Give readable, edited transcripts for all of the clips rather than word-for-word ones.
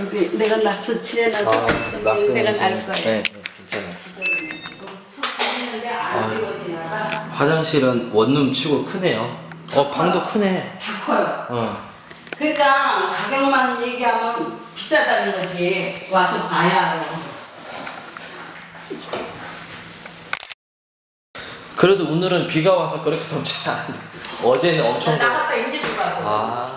여기 내가 낙서 칠해놔서 내가 알 거야. 네, 괜찮아요. 화장실은 원룸 치고 크네요. 방도 크네. 다 커요. 그러니까 가격만 얘기하면 비싸다는 거지. 와서 봐야 알아. 그래도 오늘은 비가 와서 그렇게 덥지 않은데 어제는 엄청 나갔다 이제 들어가고.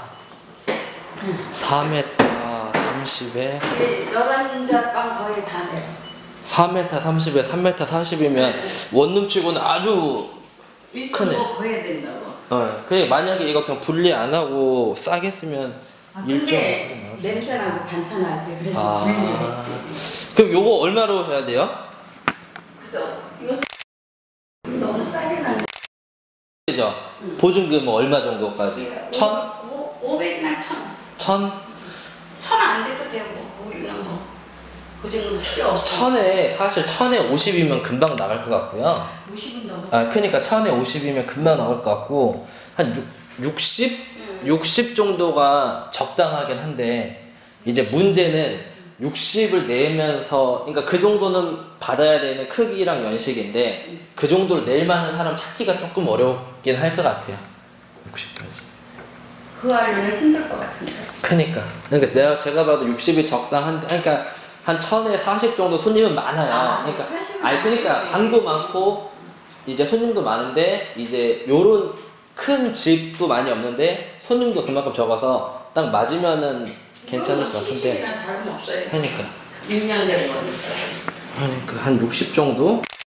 4m 30에 11자 거의 다 돼요. 4m 30에 3m 40이면 원룸 치고는 아주 크네. 1.5 거해야 된다고. 그래 만약에 이거 그냥 분리 안 하고 싸게 쓰면 근데 냄새나고 반찬할 때 그래서 분리를 했지. 그럼 요거 얼마로 해야 돼요? 그래서 이거 너무 싸게 나네. 그죠? 보증금 얼마 정도까지? 1,000? 500이나 1,000. 1,000 안 돼도 되고 우리는 뭐 보증금 필요 없어. 1,000에 사실 1,000에 50이면 금방 나갈 것 같고요. 50은 너무. 그러니까 1,000에 50이면 금방 나올 것 같고 한 60? 60 정도가 적당하긴 한데 이제 문제는 60을 내면서 그러니까 그 정도는 받아야 되는 크기랑 연식인데 그 정도를 낼 만한 사람 찾기가 조금 어렵긴 할 것 같아요. 60까지. 그 하려면 힘들 것 같은데. 그러니까 제가 봐도 60이 적당한데 그러니까 한 1,000에 40 정도 손님은 많아요. 그러니까 방도 많고 이제 손님도 많은데 이제 요런 큰 집도 많이 없는데 손님도 그만큼 적어서 딱 맞으면은 괜찮을 것 같은데. 시집이랑 다름없어요. 그러니까 6년 된 거니까. 그러니까 한 60 정도?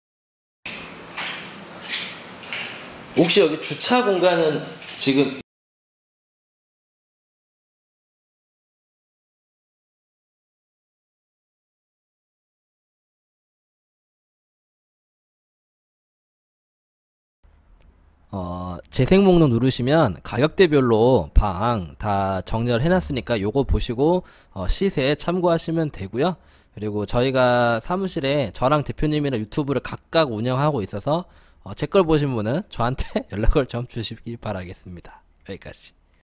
혹시 여기 주차 공간은 지금 재생 목록 누르시면 가격대별로 방 다 정렬 해놨으니까 요거 보시고 시세 참고하시면 되고요. 그리고 저희가 사무실에 저랑 대표님이랑 유튜브를 각각 운영하고 있어서 제 걸 보신 분은 저한테 연락을 좀 주시길 바라겠습니다. 여기까지.